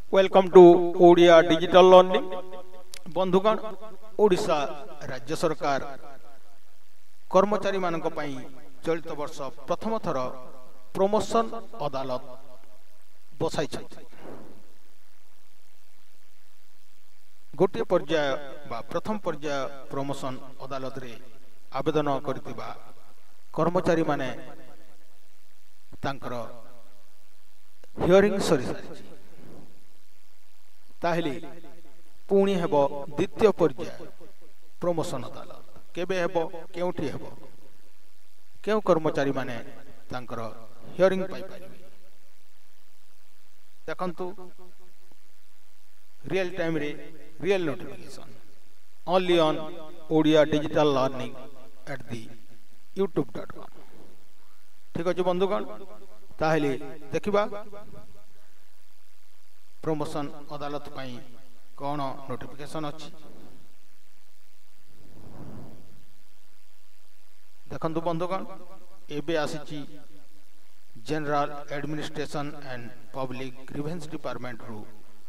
Welcome to Odia digital learning. बंधुगण, ओडिशा राज्य सरकार कर्मचारी मानक पई चलित वर्ष प्रथम थर प्रमोशन अदालत बसाई। गोटे पर्याय बा प्रथम पर्याय प्रमोशन अदालत रे आवेदन करथिबा कर्मचारी माने तांकर हियरिंग सरी सारी ताहले पुणी हेबो द्वितीय पर्याय प्रमोशन अदालत केबे हेबो केउठी हेबो केउ कर्मचारी माने तांकर हियरिंग पाई पारिबे। देखंतु रियल टाइम रे real notification only on Odia digital learning at the youtube.com। ठीक अछि बंधुगण, ताहले देखिबा प्रमोशन अदालत पई कोन नोटिफिकेशन अछि। देखंतु बंधुगण, एबे आसीची general administration and public grievance department रु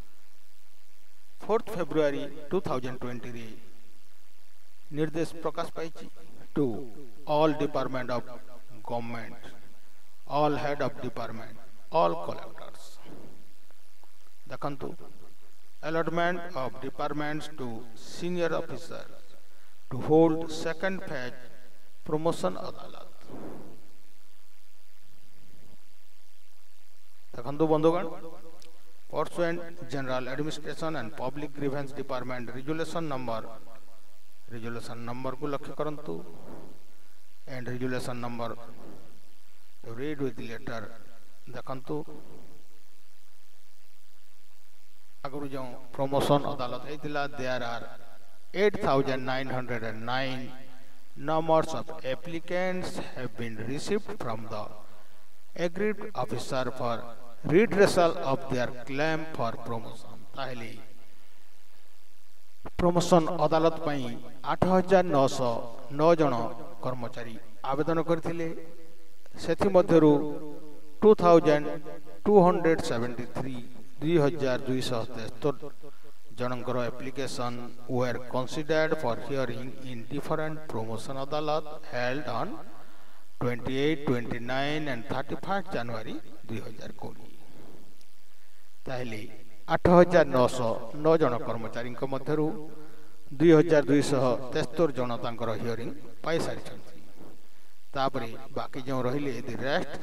4 फेब्रुआरी 2020 रे निर्देश प्रकाश पाइछि to all department of government, all head of department, all collectors. देखंतु allotment of departments to senior officer to hold second phase promotion अदालत। देखंतु बंधुगण, pursuant general administration and public grievance department resolution number को लक्ष्य करंतु and resolution number read with letter. देखंतु अगर जो प्रमोशन अदालत हेतिला there are 8909 numbers of applicants have been received from the aggrieved officer for redressal of their claim for promotion। ताहले promotion अदालत पई 8909 जन कर्मचारी आवेदन करथिले। सेथि मध्यरु 2273 जनकर application were considered for hearing in different promotion अदालत हेल्ड ऑन 28, 29 एंड 31 जनवरी 2020। ताहले 8909 जन कर्मचारी मध्यरु 2273 जन तांकर हियरिंग पाई सारी। तापरे बाकी जो रहिले the rest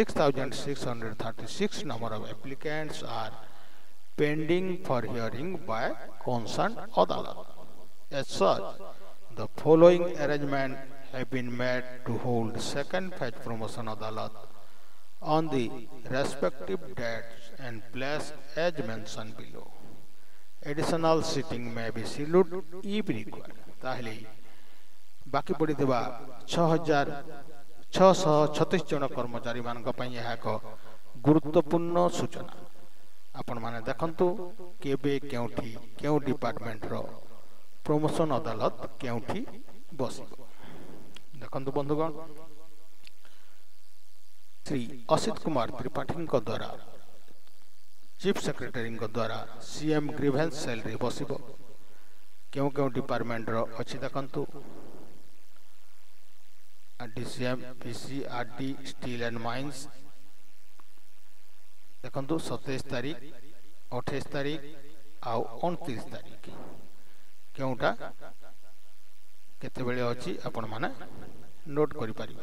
6636 number of applicants are pending for hearing by concerned अदालत। As such, the following arrangement have been made to hold second phase promotion अदालत on the respective dates and place as mentioned below. Additional sitting may be scheduled if required। ताहले बाकी पड़ी दिबा 6636 जन कर्मचारी मानक पई यह एक गुरुत्वपूर्ण सूचना। आपण माने देखंतु केबे केउठी केउ डिपार्टमेंट रो प्रमोशन अदालत केउठी बसिबो। देखंतु बंधुगण, श्री असित कुमार त्रिपाठी को द्वारा चीफ सेक्रेटरी को द्वारा सीएम ग्रीवेंस सेल रे बसिबो। केउ केउ डिपार्टमेंट रो अछि देखंतु DCM, PCRD, steel and mines. देखंतु 27 तारीख, 28 तारीख आउ 29 तारीख केउटा केते बेले अछि आपण माने नोट करि परिबे।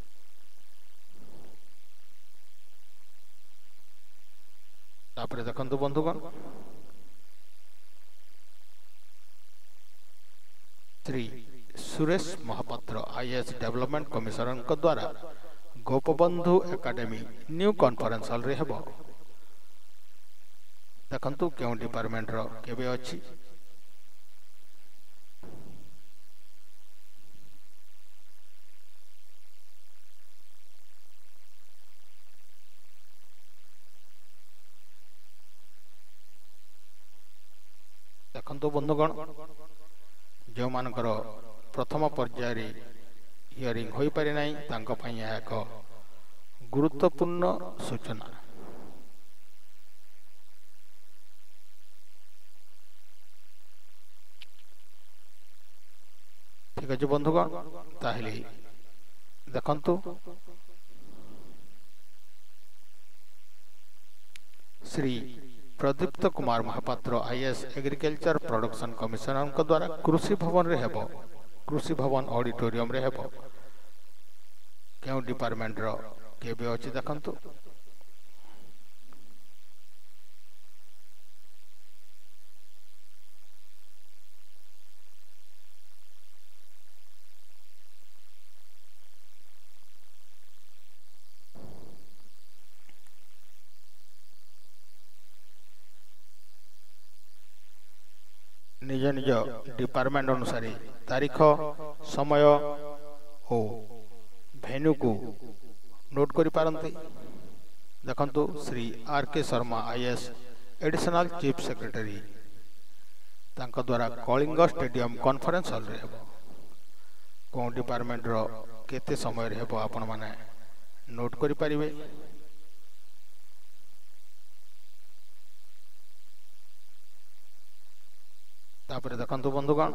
तापरे देखंतु बंधुगण, Shri Suresh Mahapatra IAS development commissioner को द्वारा Gopabandhu academy new conference hall रे हेबो। देखंतु केउ डिपार्टमेंट रो केबे अछि। देखंतु बंधुगण, जो मानकर प्रथम पर्याय रे हियरिंग होई पारे नाही तांको पई एक गुरुत्वपूर्ण सूचना। ठीक अच्छे बंधुगण ताहले देखंतु Shri Pradipta Kumar Mahapatra IAS agriculture production commissioner द्वारा कृषि भवन रे हेबो कृषि भवन ऑडिटोरियम रे हेबो केउ डिपार्टमेंट रो केबे अछि देखंतु निज निज डिपार्टमेंट अनुसार तारीख समय और भेन्यू को नोट करि पारंती देखंतु Shri R K Sharma IAS additional chief secretary तांका द्वारा कलिंग स्टेडियम कॉन्फ्रेंस हॉल रे हेबो कोन डिपार्टमेंट रो केते समय रे हेबो आपण माने नोट करि परिबे तापरे देखंतु बंधुगण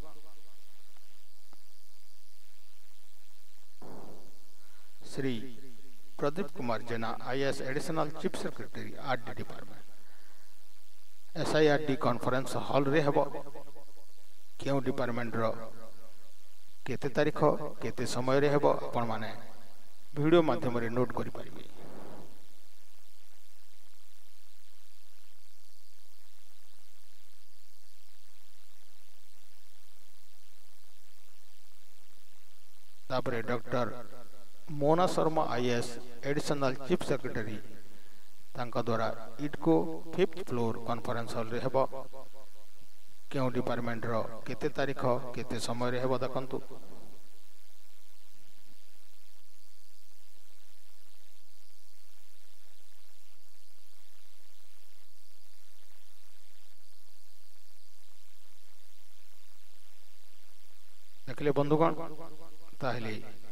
Shri Pradeep Kumar Jena IAS additional chief secretary RD department SIRD conference hall रे हेबो केउ डिपार्टमेंट रो केते तारीख केते समय रे हेबो आपण माने वीडियो माध्यम रे नोट करि परिबे तापरे doctor Mona Sharma IAS additional chief secretary तांका द्वारा इटको 5th फ्लोर कॉन्फ्रेंस हॉल रे हेबो केउ डिपार्टमेंट रो केते तारीख केते समय रे हेबो देखंतु देखले बंधुगण ताहले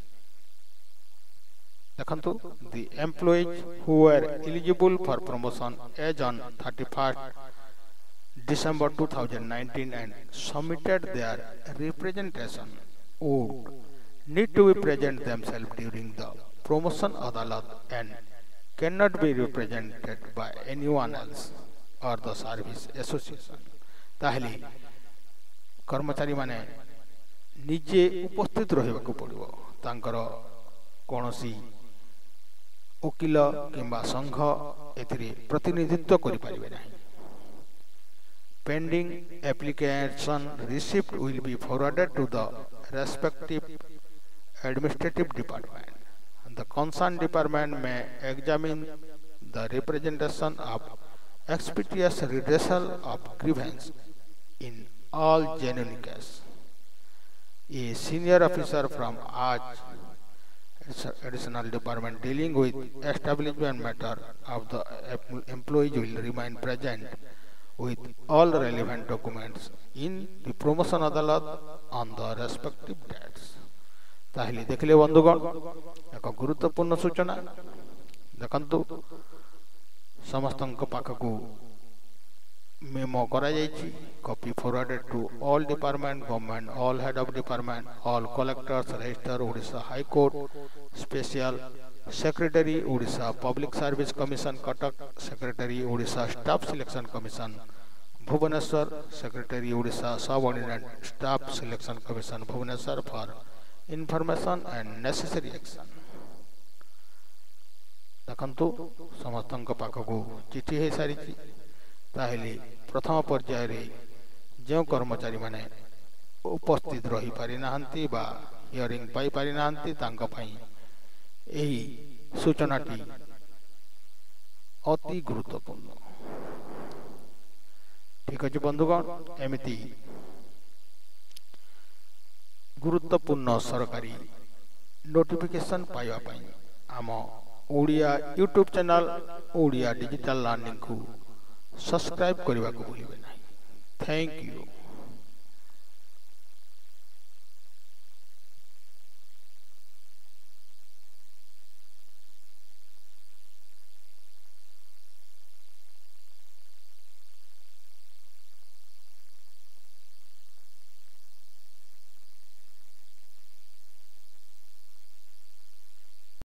देखंतु the employees who were eligible for promotion as on 31st December 2019 and submitted their representation would need to be present themselves during the promotion adalat and cannot be represented by anyone else or the service association ताहले कर्मचारी माने निजे उपस्थित रहबाक पड़िबो तांकर कोनोसी वकील किंबा संघ एथिरे प्रतिनिधित्व करि परिबे नाही pending application receipt will be forwarded to the respective administrative department the concern department may examine the representation of expeditious redressal of grievance in all genuine case a senior officer from AJ additional department dealing with establishment matter of the employees will remain present with all relevant documents in the promotion adalat on the respective dates ताहले देखले बंधुगण एक गुरुत्वपूर्ण सूचना देखंतु समस्तक पाखकू memo करा जायछि copy forwarded to all department government all head of department all collectors register Odisha high court special secretary Odisha public service commission Cuttack secretary Odisha staff selection commission Bhubaneswar secretary Odisha subordinate staff selection commission Bhubaneswar for information and necessary action देखंतु समस्तक पाखकू चिठी हे सारिछि ताहले प्रथम पर्याय रे जो कर्मचारी माने उपस्थित रही पारि नाहंती बा हियरिंग पाई पारि नाहंती तांका पई एही सूचनाटी अति गुरुत्वपूर्ण ठीक अछि बंधुगण एमिति गुरुत्वपूर्ण सरकारी नोटिफिकेशन पाइबा पई आम Odia YouTube channel Odia digital learning को सब्सक्राइब करने को भूलिए नहीं। Thank you.